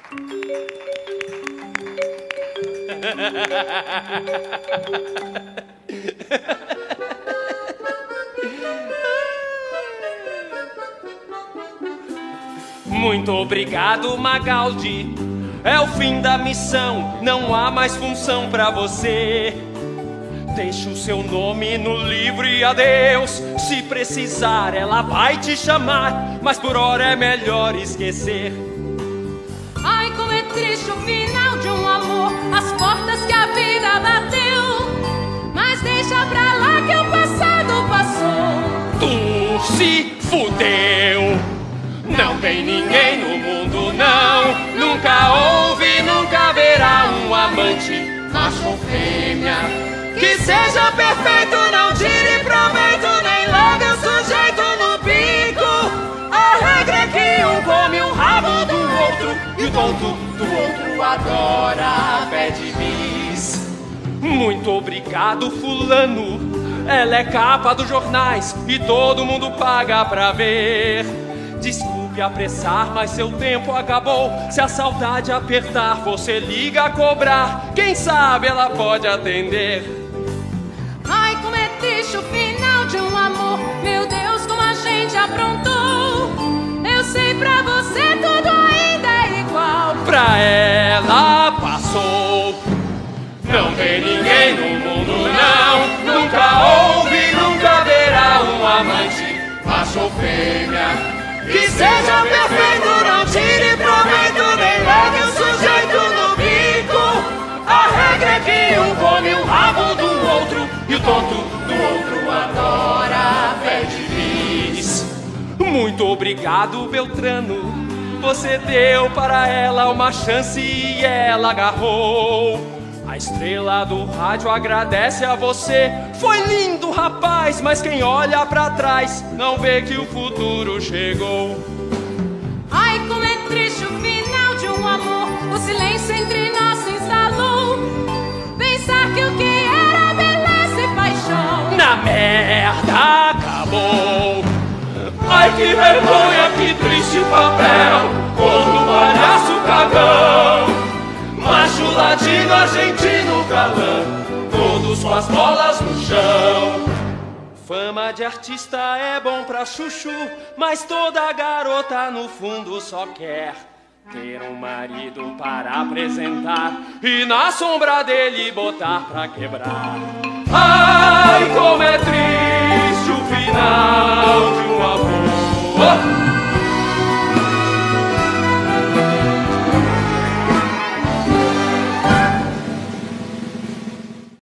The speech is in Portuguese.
Muito obrigado, Magaldi. É o fim da missão, não há mais função pra você. Deixa o seu nome no livro e adeus. Se precisar, ela vai te chamar, mas por hora é melhor esquecer. Ai, como é triste o final de um amor, as portas que a vida bateu. Mas deixa pra lá que o passado passou. Tu se fudeu. Não tem ninguém no mundo, não. Nunca houve, nunca haverá um amante, macho ou fêmea, que seja perfeito, não tire proveito, nem leve o sujeito no bico. A regra é que um come o rabo do outro, e o tonto do outro adora pede bis. Muito obrigado, fulano. Ela é capa dos jornais e todo mundo paga pra ver. Desculpe apressar, mas seu tempo acabou. Se a saudade apertar, você liga a cobrar. Quem sabe ela pode atender. Ai, como é triste o final de um amor. Meu Deus, como a gente aprontou. Eu sei, pra você tudo ainda é igual. Pra ela passou. Não tem ninguém no mundo, não. Nunca houve, nunca haverá um amante, macho ou fêmea, que seja perfeito, não tire proveito, nem leve o sujeito no bico. A regra é que um come o rabo do outro, e o tonto do outro adora pede bis. Muito obrigado, Beltrano. Você deu para ela uma chance e ela agarrou. A estrela do rádio agradece a você. Foi lindo, rapaz, mas quem olha pra trás não vê que o futuro chegou. Ai, como é triste o final de um amor. O silêncio entre nós se instalou. Pensar que o que era beleza e paixão Na merda acabou. Ai, que vergonha, que triste papel. Corno, palhaço, cagão, macho, latino, argentino, galã, todos com as bolas no chão. Fama de artista é bom pra chuchu, mas toda garota no fundo só quer ter um marido para apresentar e na sombra dele botar pra quebrar. Ai, como é triste o final de um amor.